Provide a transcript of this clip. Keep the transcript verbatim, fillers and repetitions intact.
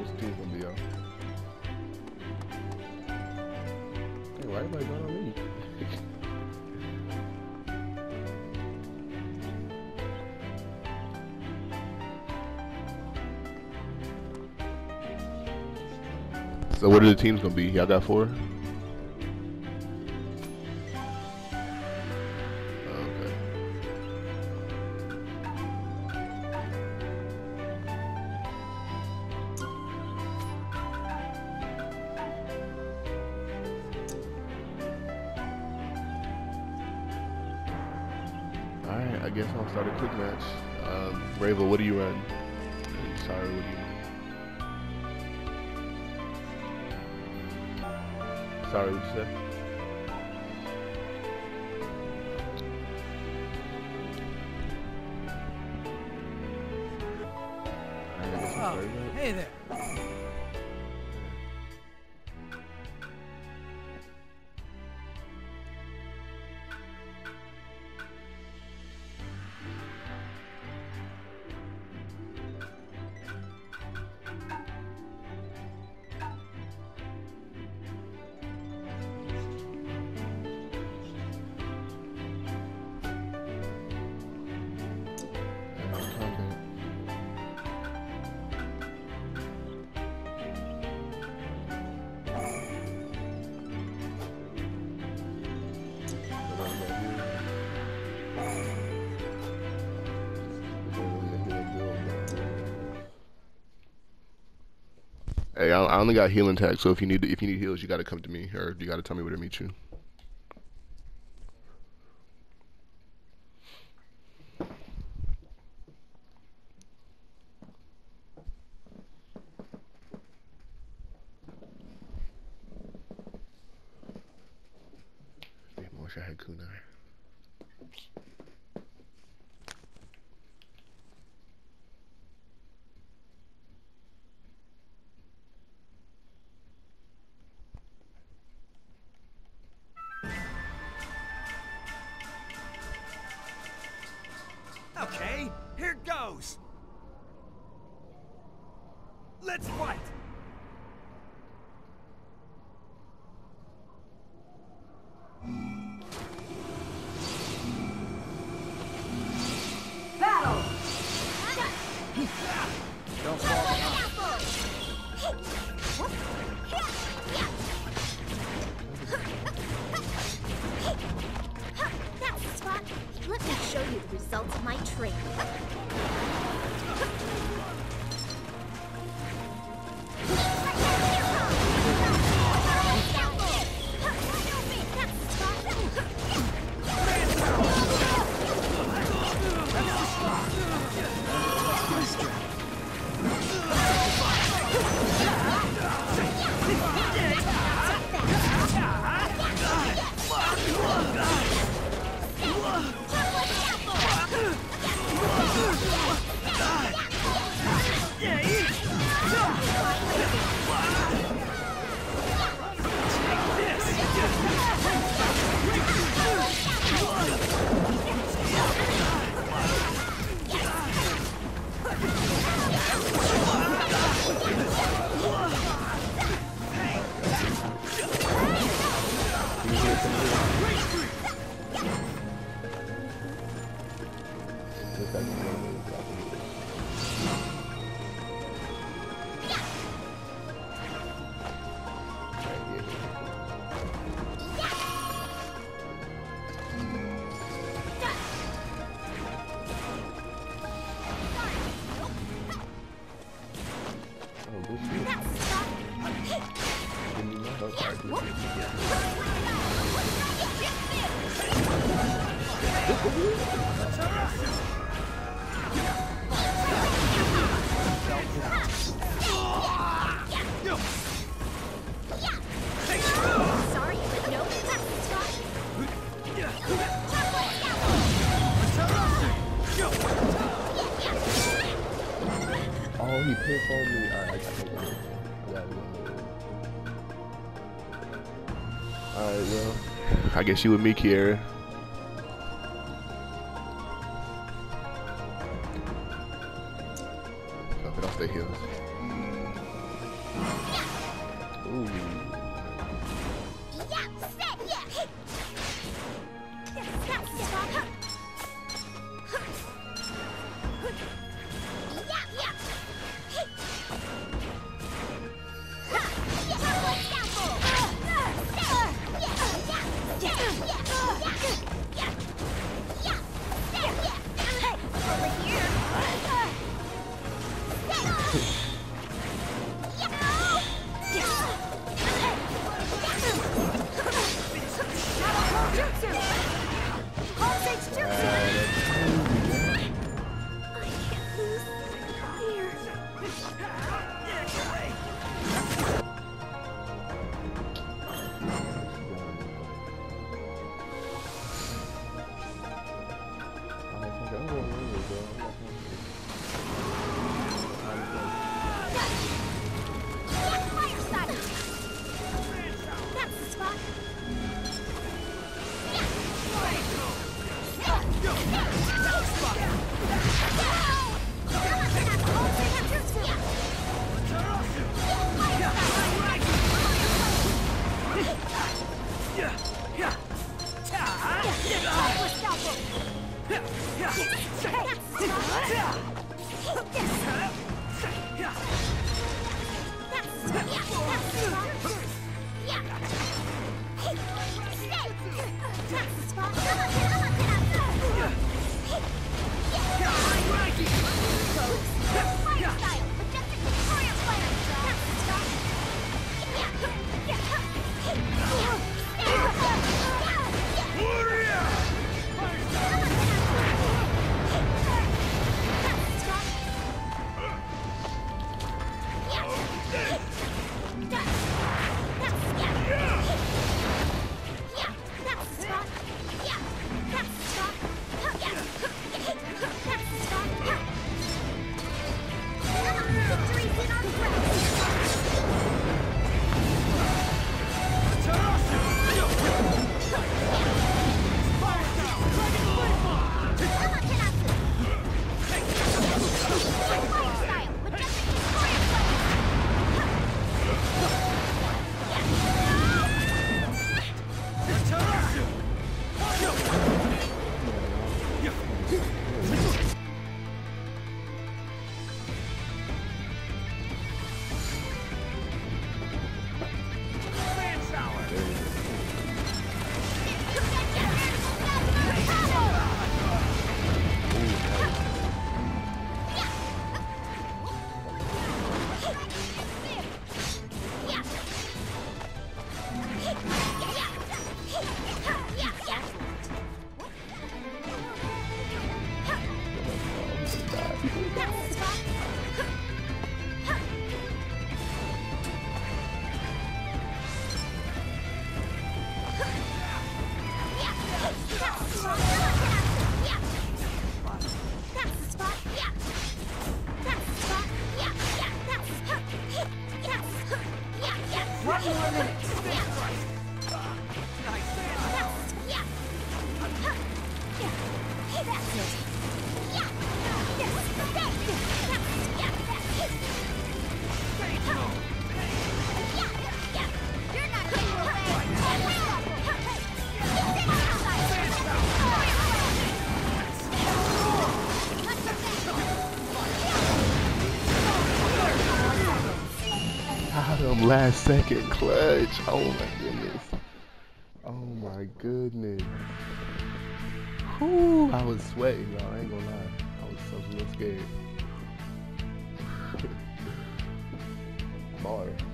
this team gonna be, y'all? Hey, why everybody going on me? So what are the teams gonna be? Y'all got four? Okay. Alright, I guess I'll start a quick match. Um, Rava, what do you run? And sorry, what do you run? Sorry, what you said? Oh, hey there. Hey, I, I only got healing tag, so if you need if you need heals, you gotta come to me, or you gotta tell me where to meet you. Damn, I wish I had kunai. Okay, here goes. Let's fight. Battle. Don't fall behind. That's the spot. Let me show you the results of my training. Oh, he pinfalled me. Alright, I got it. I got it. Alright, well, I guess you with me, Kiera. Fuck it off the heels. Ooh. Yeah, set, yeah. That's the spot. Yeah, yeah. Ha, yeah, double scalpel. Yeah, yeah, yeah, yeah, yeah, yeah, yeah, yeah. Hey, over here. Last second clutch. Oh my goodness. Oh my goodness. Whew, I was sweating, y'all. I ain't gonna lie. I was so a little scared. Bar.